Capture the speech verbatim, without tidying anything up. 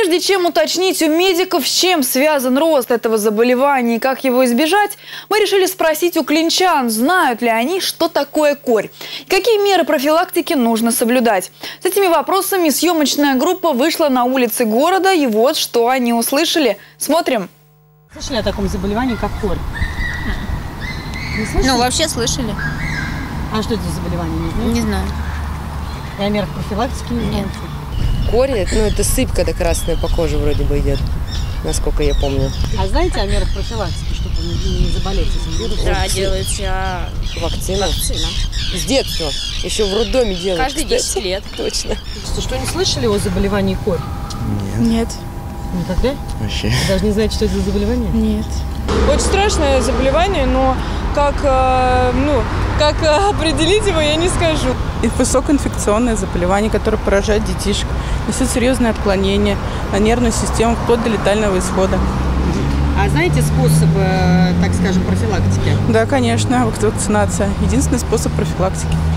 прежде чем уточнить у медиков, с чем связан рост этого заболевания и как его избежать, мы решили спросить у клинчан, знают ли они, что такое корь, и какие меры профилактики нужно соблюдать. С этими вопросами съемочная группа вышла на улицы города, и вот что они услышали. Смотрим. Слышали о таком заболевании, как корь? Ну, вообще слышали. А что это за заболевание? Не знаете? Не знаю. И о мерах профилактики не знаете? Корь, ну это сыпь, когда красная по коже вроде бы идет, насколько я помню. А знаете о мерах профилактики, чтобы не, не заболеть этим вирусом? Да, делается Вакцина? вакцина. С детства. Еще в роддоме делают. Каждые десять лет. Точно. Что, что, не слышали о заболевании корь? Нет. Никогда? Вообще. Вы даже не знаете, что это за заболевание? Нет. Очень страшное заболевание, но как, э, ну, как э, определить его, я не скажу. Высокоинфекционное заболевание, которое поражает детишек, несет серьезные отклонения на нервную систему, вплоть до летального исхода. А знаете способы, так скажем, профилактики? Да, конечно, вакцинация. Единственный способ профилактики.